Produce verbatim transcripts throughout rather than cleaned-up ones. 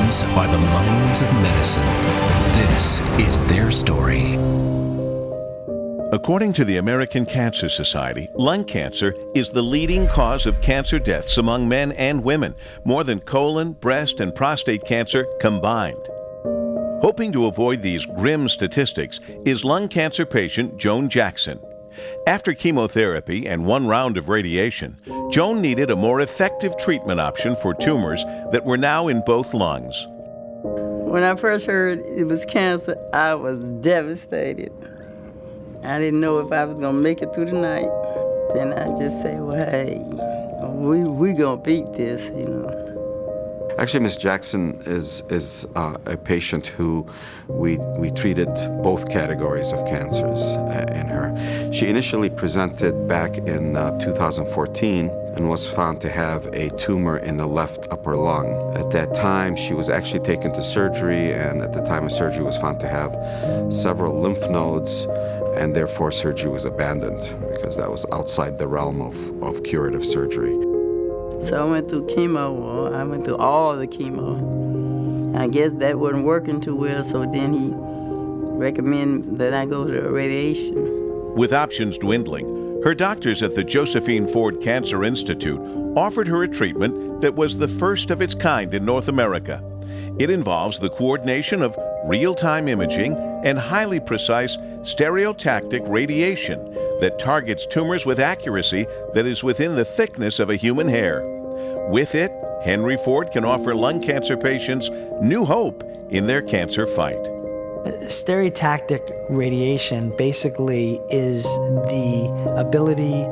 These are the minds of medicine. This is their story. According to the American Cancer Society, lung cancer is the leading cause of cancer deaths among men and women, more than colon, breast, and prostate cancer combined. Hoping to avoid these grim statistics is lung cancer patient Joan Jackson. After chemotherapy and one round of radiation, Joan needed a more effective treatment option for tumors that were now in both lungs. When I first heard it was cancer, I was devastated. I didn't know if I was going to make it through the night. Then I just say, well, hey, we we going to beat this, you know. Actually, Miz Jackson is, is uh, a patient who we, we treated both categories of cancers uh, in her. She initially presented back in uh, two thousand fourteen and was found to have a tumor in the left upper lung. At that time, she was actually taken to surgery, and at the time of surgery was found to have several lymph nodes, and therefore surgery was abandoned because that was outside the realm of, of curative surgery. So I went through chemo, well, I went through all the chemo. I guess that wasn't working too well, so then he recommended that I go to radiation. With options dwindling, her doctors at the Josephine Ford Cancer Institute offered her a treatment that was the first of its kind in North America. It involves the coordination of real-time imaging and highly precise stereotactic radiation that targets tumors with accuracy that is within the thickness of a human hair. With it, Henry Ford can offer lung cancer patients new hope in their cancer fight. Stereotactic radiation basically is the ability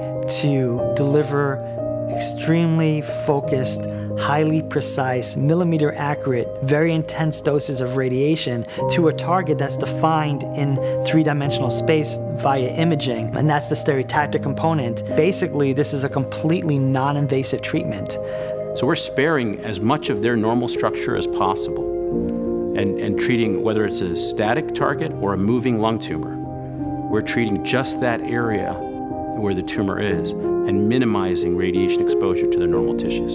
to deliver extremely focused, highly precise, millimeter accurate, very intense doses of radiation to a target that's defined in three-dimensional space via imaging, and that's the stereotactic component. Basically, this is a completely non-invasive treatment. So we're sparing as much of their normal structure as possible and, and treating whether it's a static target or a moving lung tumor. We're treating just that area where the tumor is and minimizing radiation exposure to the normal tissues.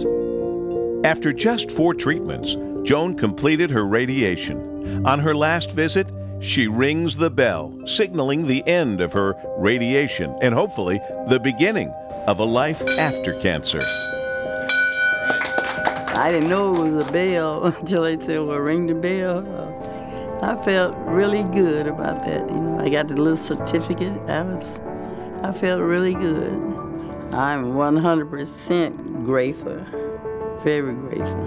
After just four treatments, Joan completed her radiation. On her last visit, she rings the bell, signaling the end of her radiation and hopefully the beginning of a life after cancer. I didn't know it was a bell until they said, well, ring the bell. I felt really good about that. You know, I got the little certificate. I was, I felt really good. I'm one hundred percent grateful. Very grateful.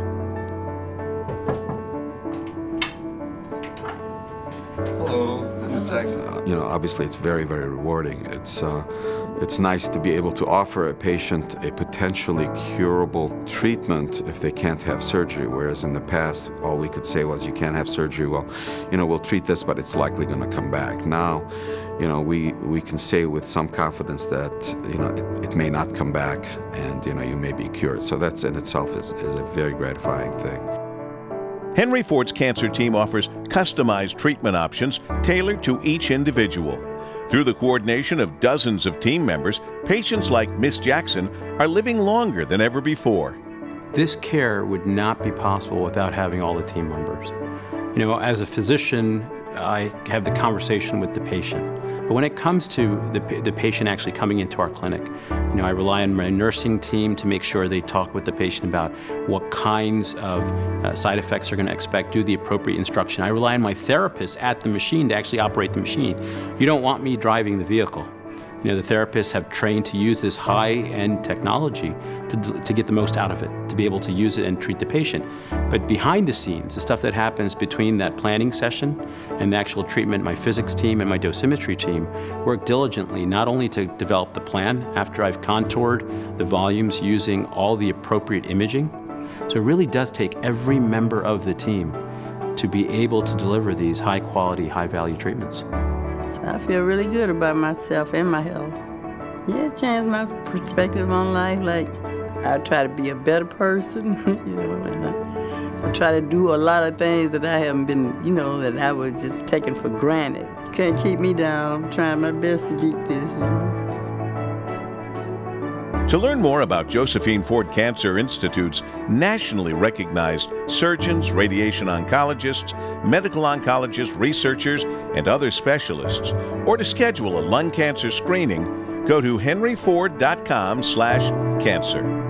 Hello, Miz Jackson. Uh, you know, obviously it's very, very rewarding. It's, uh, it's nice to be able to offer a patient a potentially curable treatment if they can't have surgery, whereas in the past, all we could say was, you can't have surgery, well, you know, we'll treat this, but it's likely going to come back. Now, you know, we, we can say with some confidence that, you know, it, it may not come back and, you know, you may be cured. So that's in itself is, is a very gratifying thing. Henry Ford's cancer team offers customized treatment options tailored to each individual. Through the coordination of dozens of team members, patients like Miz Jackson are living longer than ever before. This care would not be possible without having all the team members. You know, as a physician, I have the conversation with the patient. But when it comes to the, the patient actually coming into our clinic, you know, I rely on my nursing team to make sure they talk with the patient about what kinds of uh, side effects they're going to expect, do the appropriate instruction. I rely on my therapist at the machine to actually operate the machine. You don't want me driving the vehicle. You know, the therapists have trained to use this high-end technology to, to get the most out of it, to be able to use it and treat the patient. But behind the scenes, the stuff that happens between that planning session and the actual treatment, my physics team and my dosimetry team work diligently not only to develop the plan after I've contoured the volumes using all the appropriate imaging. So it really does take every member of the team to be able to deliver these high-quality, high-value treatments. So I feel really good about myself and my health. Yeah, it changed my perspective on life. Like, I try to be a better person, you know, and I, I try to do a lot of things that I haven't been, you know, that I was just taking for granted. You can't keep me down. I'm trying my best to beat this, you know. To learn more about Josephine Ford Cancer Institute's nationally recognized surgeons, radiation oncologists, medical oncologists, researchers, and other specialists, or to schedule a lung cancer screening, go to henry ford dot com slash cancer.